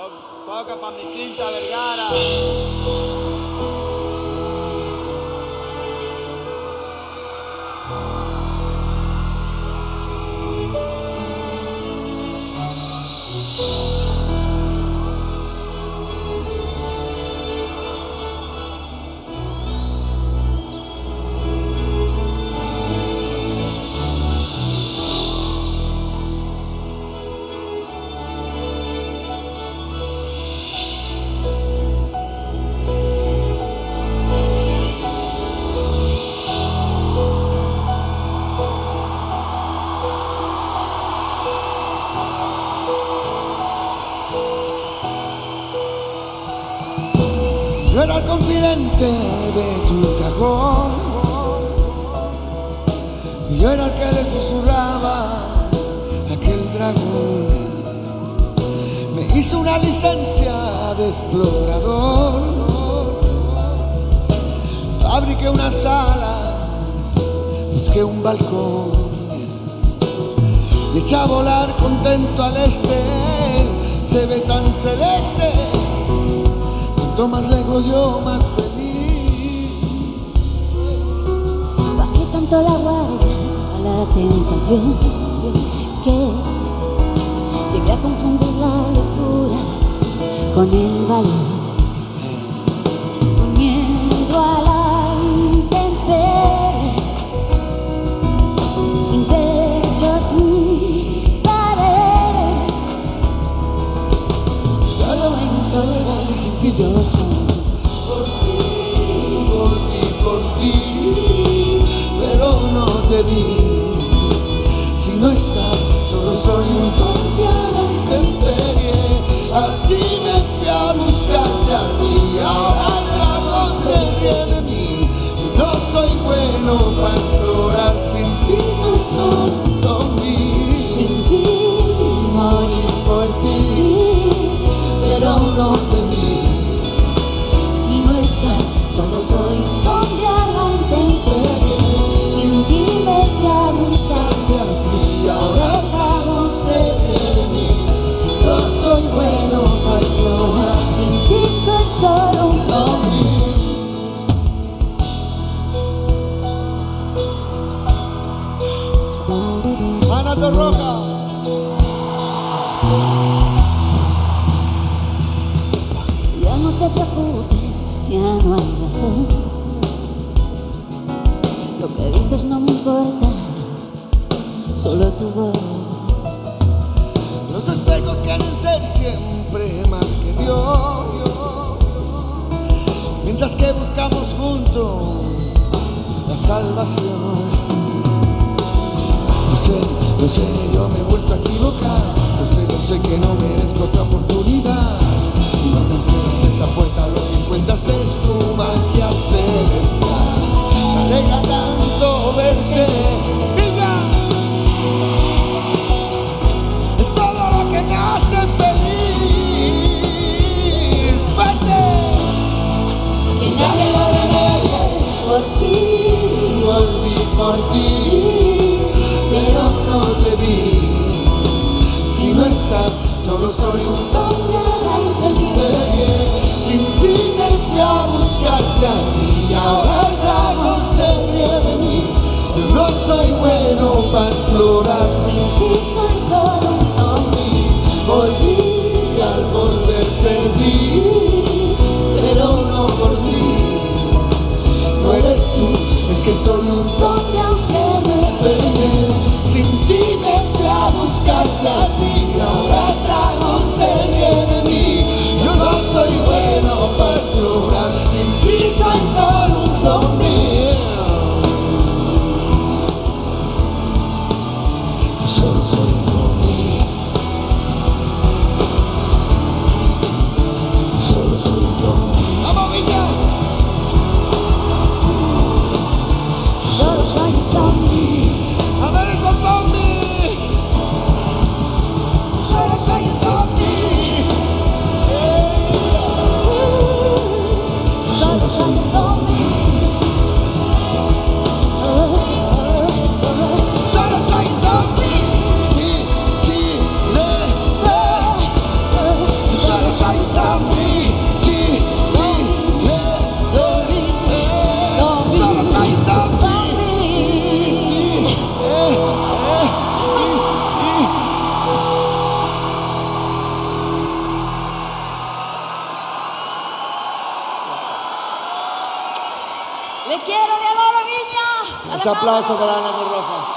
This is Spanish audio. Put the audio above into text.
Toca pa' mi Quinta Vergara. Yo era el confidente de tu cajón, y yo era el que le susurraba a aquel dragón. Me hice una licencia de explorador, fabriqué unas alas, busqué un balcón y eché a volar contento al este. Se ve tan celeste, cuanto más lejos yo más feliz. Bajé tanto la guardia a la tentación que llegué a confundir la locura con el valor, poniendo a la intemperie, sin techos ni paredes, solo en soledad y sin ti yo soy. Por ti, pero no te vi. Si no estás, solo soy un zombie a la intemperie. A ti me fui a buscarte a mí, ahora el dragón se ríe de mí. Yo no soy bueno para explorar, sin ti soy solo un zombie. Sin ti morir por ti, Pero no te vi. si no estás, solo soy un zombie a la intemperie. Sin ti me fui a buscarte a ti y ahora el dragón se ríe de mí. Yo soy bueno para explorar, sin ti soy solo un zombie. Anato Roja. Ya no te preocupes, ya no hay razón. Lo que dices no me importa, solo tu voz. Los espejos quieren ser siempre más que Dios, mientras que buscamos juntos la salvación. Lo sé, yo me he vuelto a equivocar. Lo sé que no merezco otra oportunidad. Y no me cierres esa puerta, lo que encuentras es tu magia celestial. Me alegra tanto verte, Villa. Es todo lo que me hace feliz. ¡Fuerte! Que nadie lo remedia por ti, Volví por ti, pero no te vi. Si no estás, solo soy un zombie a la intemperie. Sin ti me fui a buscarte a ti y ahora el dragón se ríe de mí. Yo no soy bueno para explorar, sin ti soy solo un zombie. volví y al volver perdí, pero no volví. No eres tú, es que soy un zombie aunque me peleé. Sin ti me fui a buscarte a ti y ahora el dragón se ríe de mí. Yo no soy bueno para explorar, sin ti soy solo un zombie. Yo solo soy un zombie. Le quiero, le adoro, Viña. Ese aplauso para Ana Roja.